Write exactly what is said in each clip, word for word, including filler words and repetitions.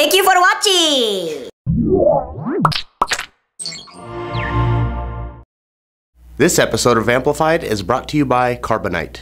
Thank you for watching! This episode of Amplified is brought to you by Carbonite.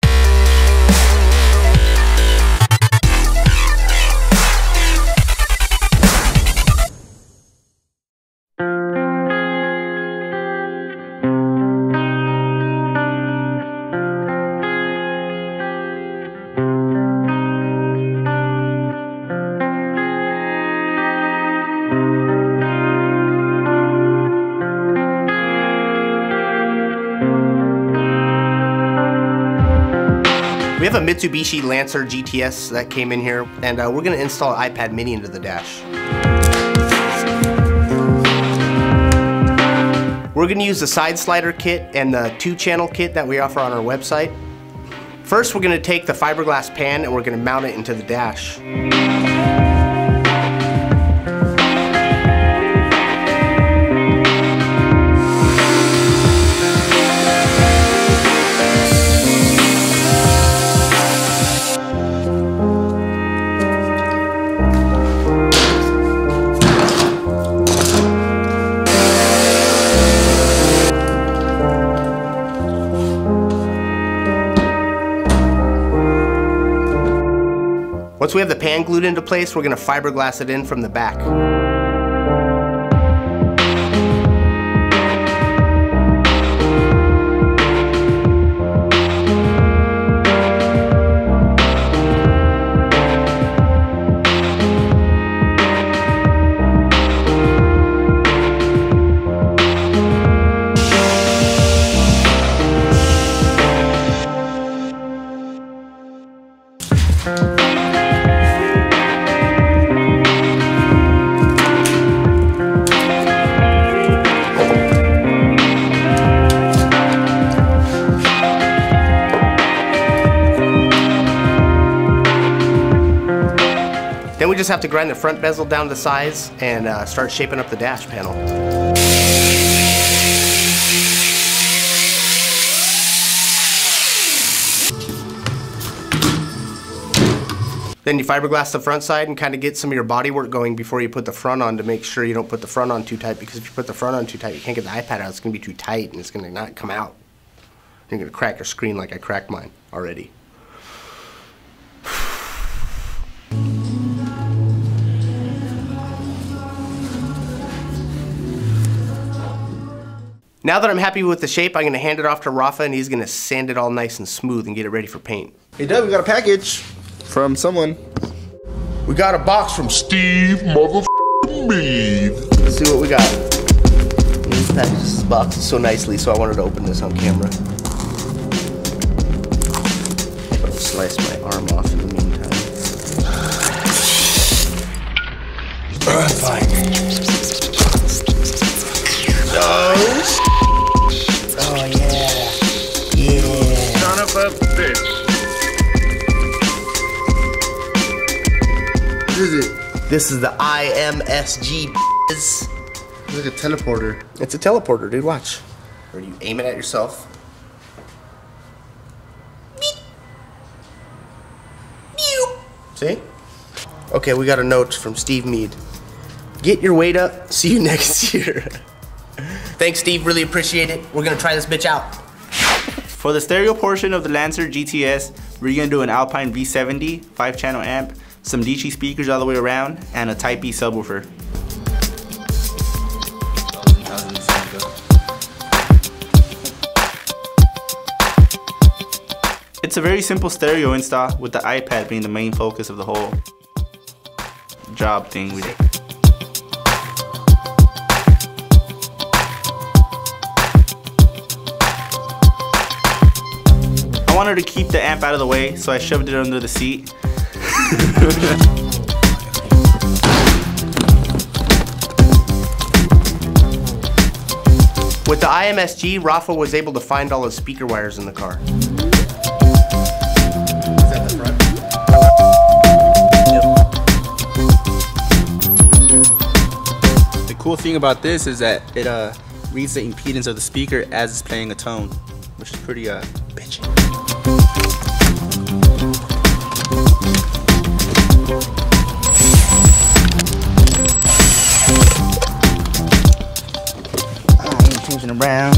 We have a Mitsubishi Lancer G T S that came in here, and uh, we're going to install an iPad mini into the dash. We're going to use the side slider kit and the two channel kit that we offer on our website. First, we're going to take the fiberglass pan and we're going to mount it into the dash. Once we have the pan glued into place, we're going to fiberglass it in from the back. Then we just have to grind the front bezel down to size and uh, start shaping up the dash panel. Then you fiberglass the front side and kind of get some of your body work going before you put the front on to make sure you don't put the front on too tight, because if you put the front on too tight, you can't get the iPad out. It's going to be too tight and it's going to not come out. You're going to crack your screen like I cracked mine already. Now that I'm happy with the shape, I'm going to hand it off to Rafa and he's going to sand it all nice and smooth and get it ready for paint. Hey Doug, we got a package from someone. We got a box from Steve motherfucking Mead. Let's see what we got. He packaged this box so nicely, so I wanted to open this on camera. I'll slice my arm off in the meantime. Uh, fine. Oh, oh yeah. Yeah. Son of a bitch. What is it? This is the I M S G. It's like a teleporter. It's a teleporter, dude. Watch. Or you aim it at yourself. See? Okay, we got a note from Steve Mead. Get your weight up. See you next year. Thanks, Steve. Really appreciate it. We're gonna try this bitch out. For the stereo portion of the Lancer G T S, we're gonna do an Alpine V seventy, five channel amp, some D C speakers all the way around, and a Type B subwoofer. It's a very simple stereo install, with the iPad being the main focus of the whole job thing we did. I wanted to keep the amp out of the way, so I shoved it under the seat. With the I M S G, Rafa was able to find all his speaker wires in the car. Is that the front? Yep. The cool thing about this is that it uh, reads the impedance of the speaker as it's playing a tone, which is pretty uh, bitchy. Brown.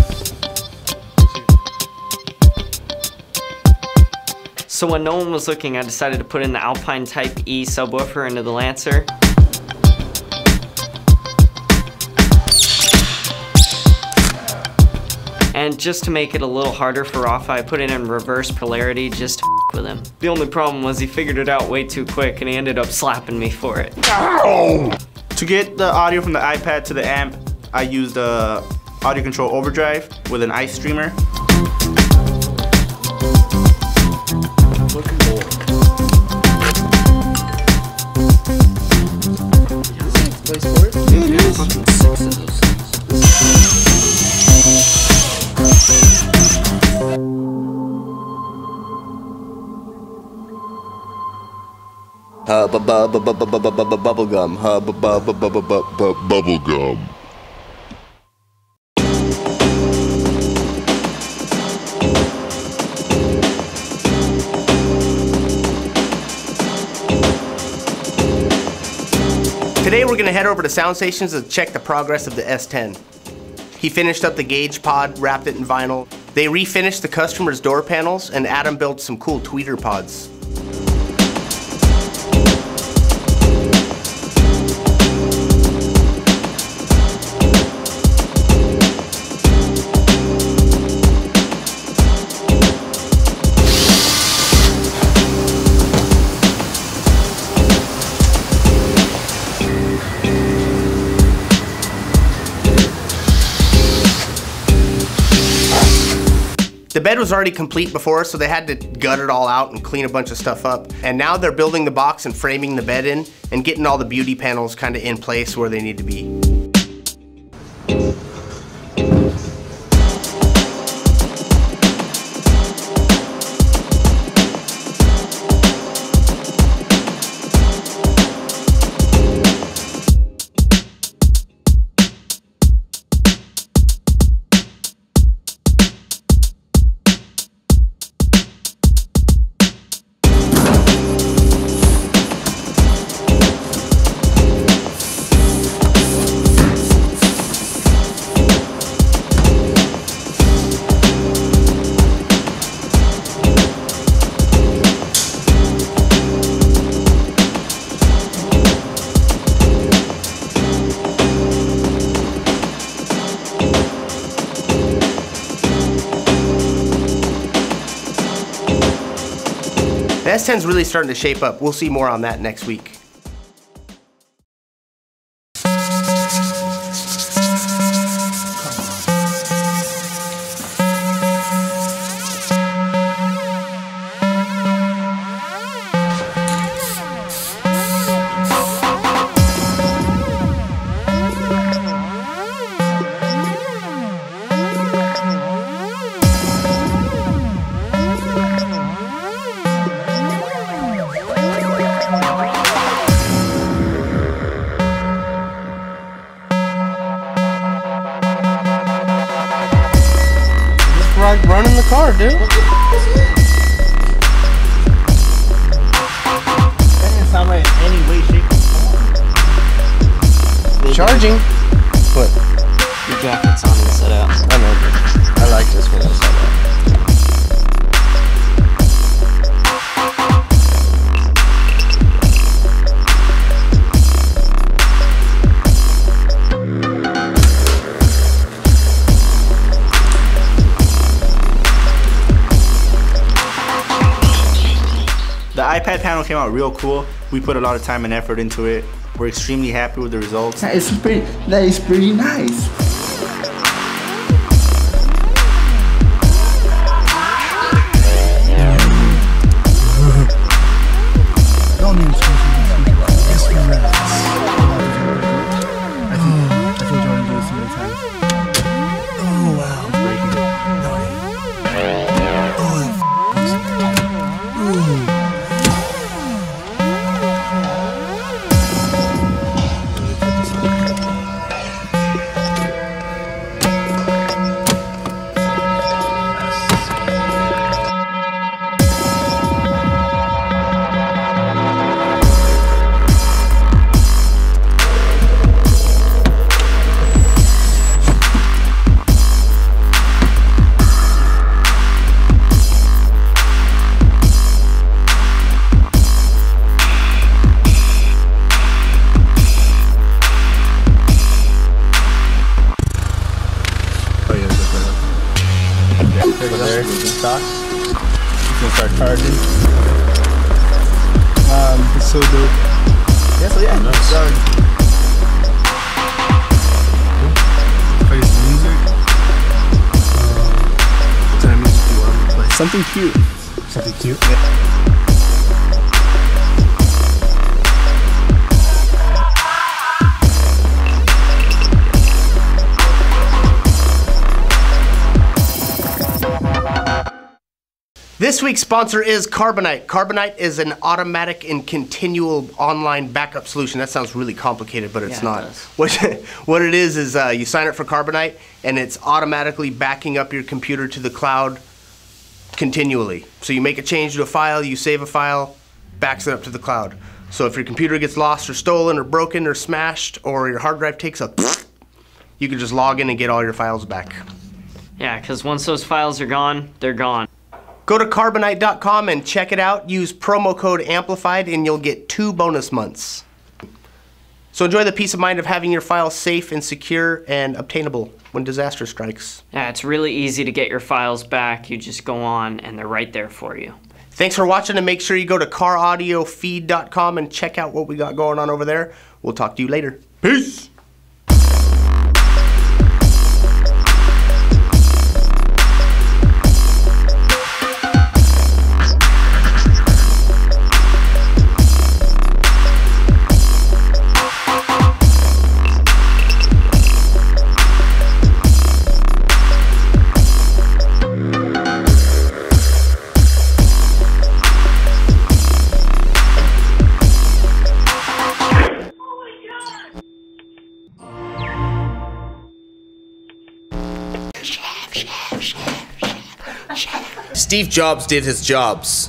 So when no one was looking, I decided to put in the Alpine Type E subwoofer into the Lancer. And just to make it a little harder for Rafa, I put it in reverse polarity just to f with him. The only problem was he figured it out way too quick and he ended up slapping me for it. Ow! To get the audio from the iPad to the amp, I used a audio control overdrive with an ice streamer. Uh, bu bu bu bu bu bu bu bu bubble gum. Uh, bu bu bu bu bu bu bu Bubble gum. Today we're going to head over to Sound Stations to check the progress of the S ten. He finished up the gauge pod, wrapped it in vinyl. They refinished the customer's door panels, and Adam built some cool tweeter pods. The bed was already complete before, so they had to gut it all out and clean a bunch of stuff up. And now they're building the box and framing the bed in and getting all the beauty panels kind of in place where they need to be. The S ten's really starting to shape up. We'll see more on that next week. Like running the car, dude. That didn't sound right in any way, shape, or form. Charging. What? Your jacket's on inside out. I know. I like this one inside out. The iPad panel came out real cool. We put a lot of time and effort into it. We're extremely happy with the results. That is pretty, that is pretty nice. Don't even excuse me. Yes, we rest. I think, I think Jordan did this so many times. Oh, wow. Breaking it. No, yeah. Oh, ooh. So yeah, Nice. done. Play some music. What kind of music do you want to play? Something cute. Something cute. This week's sponsor is Carbonite. Carbonite is an automatic and continual online backup solution. That sounds really complicated, but it's Yeah, it not. does. What, what it is is uh, you sign up for Carbonite, and it's automatically backing up your computer to the cloud continually. So you make a change to a file, you save a file, backs it up to the cloud. So if your computer gets lost or stolen or broken or smashed or your hard drive takes a you can just log in and get all your files back. Yeah, because once those files are gone, they're gone. Go to carbonite dot com and check it out. Use promo code AMPLIFIED and you'll get two bonus months. So enjoy the peace of mind of having your files safe and secure and obtainable when disaster strikes. Yeah, it's really easy to get your files back. You just go on and they're right there for you. Thanks for watching, and make sure you go to car audio feed dot com and check out what we got going on over there. We'll talk to you later. Peace! Steve Jobs did his jobs.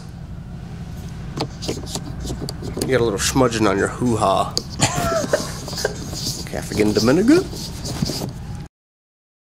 You got a little smudging on your hoo-ha. Calf again, Dominica?